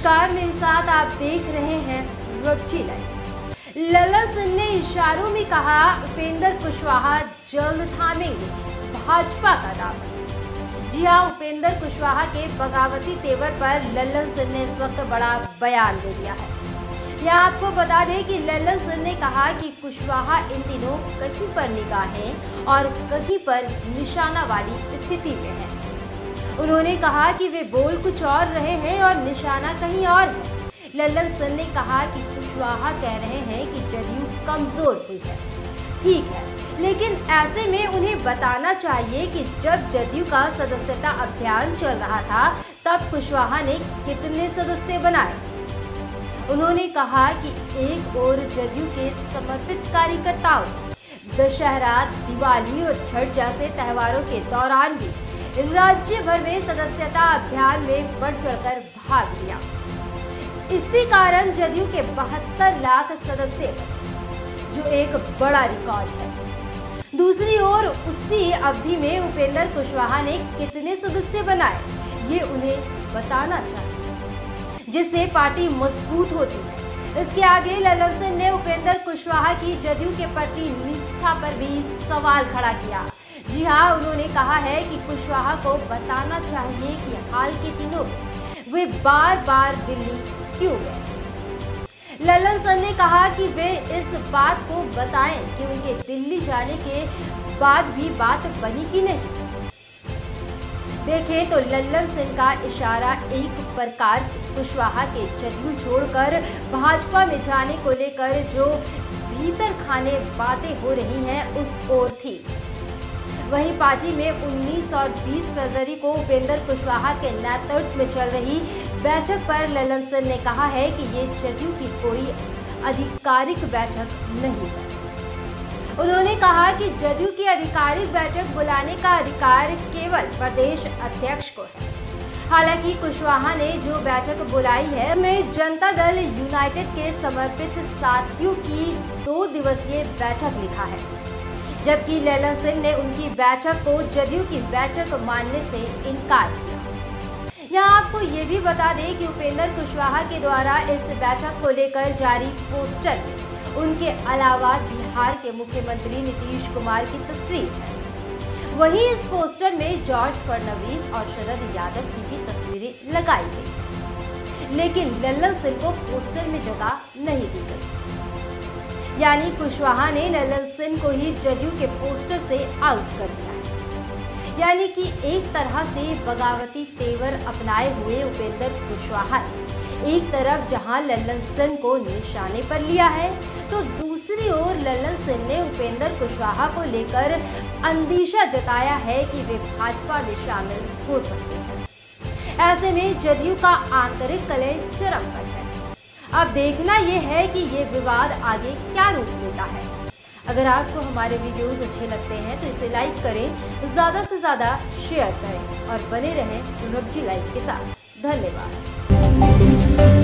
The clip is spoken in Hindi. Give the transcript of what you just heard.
नमस्कार, मेरे साथ आप देख रहे हैं रब्जी लाइव। लल्लन सिंह ने इशारों में कहा, उपेंद्र कुशवाहा जल्द थामेंगे भाजपा का दावा। जी हां, उपेंद्र कुशवाहा के बगावती तेवर पर लल्लन सिंह ने इस वक्त बड़ा बयान दे दिया है। यहाँ आपको बता दें कि लल्लन सिंह ने कहा कि कुशवाहा इन दिनों कहीं पर निगाहें और कहीं पर निशाना वाली स्थिति में है। उन्होंने कहा कि वे बोल कुछ और रहे हैं और निशाना कहीं और है। लल्लन सिंह ने कहा कि कुशवाहा कह रहे हैं कि जदयू कमजोर हुई है। ठीक है, लेकिन ऐसे में उन्हें बताना चाहिए कि जब जदयू का सदस्यता अभियान चल रहा था तब कुशवाहा ने कितने सदस्य बनाए। उन्होंने कहा कि एक और जदयू के समर्पित कार्यकर्ताओं दशहरा, दिवाली और छठ जैसे त्योहारों के दौरान भी राज्य भर में सदस्यता अभियान में बढ़ चढ़कर भाग लिया। इसी कारण जदयू के 72 लाख सदस्य बने, जो एक बड़ा रिकॉर्ड है। दूसरी ओर उसी अवधि में उपेंद्र कुशवाहा ने कितने सदस्य बनाए, ये उन्हें बताना चाहिए, जिससे पार्टी मजबूत होती है। इसके आगे लल्लन सिंह ने उपेंद्र कुशवाहा की जदयू के प्रति निष्ठा पर भी सवाल खड़ा किया। जी हाँ, उन्होंने कहा है कि कुशवाहा को बताना चाहिए कि हाल के दिनों में वे बार बार दिल्ली क्यों गए। लल्लन सिंह ने कहा कि वे इस बात को बताएं कि उनके दिल्ली जाने के बाद भी बात बनी कि नहीं। देखें तो लल्लन सिंह का इशारा एक प्रकार से कुशवाहा के जदयू छोड़कर भाजपा में जाने को लेकर जो भीतर खाने बातें हो रही हैं उस ओर थी। वहीं पार्टी में 19 और 20 फरवरी को उपेंद्र कुशवाहा के नेतृत्व में चल रही बैठक पर लल्लन सिंह ने कहा है कि ये जदयू की कोई आधिकारिक बैठक नहीं है। उन्होंने कहा कि जदयू की आधिकारिक बैठक बुलाने का अधिकार केवल प्रदेश अध्यक्ष को है। हालांकि कुशवाहा ने जो बैठक बुलाई है उसमें जनता दल यूनाइटेड के समर्पित साथियों की 2 दिवसीय बैठक लिखा है, जबकि लल्लन सिंह ने उनकी बैठक को जदयू की बैठक मानने से इनकार किया। यहाँ आपको ये भी बता दें कि उपेंद्र कुशवाहा के द्वारा इस बैठक को लेकर जारी पोस्टर में उनके अलावा बिहार के मुख्यमंत्री नीतीश कुमार की तस्वीर है। वहीं इस पोस्टर में जॉर्ज फडणवीस और शरद यादव की भी तस्वीरें लगाई गई, लेकिन लल्लन सिंह को पोस्टर में जगह नहीं दी गई। यानी कुशवाहा ने लल्लन सिंह को ही जदयू के पोस्टर से आउट कर दिया है। यानी कि एक तरह से बगावती तेवर अपनाए हुए उपेंद्र कुशवाहा एक तरफ जहां लल्लन सिंह को निशाने पर लिया है, तो दूसरी ओर लल्लन सिंह ने उपेंद्र कुशवाहा को लेकर अंदेशा जताया है कि वे भाजपा में शामिल हो सकते हैं। ऐसे में जदयू का आंतरिक कलह चरम पर है। अब देखना यह है कि ये विवाद आगे क्या रूप लेता है। अगर आपको हमारे वीडियोस अच्छे लगते हैं तो इसे लाइक करें, ज़्यादा से ज़्यादा शेयर करें और बने रहें रब्जी लाइव के साथ। धन्यवाद।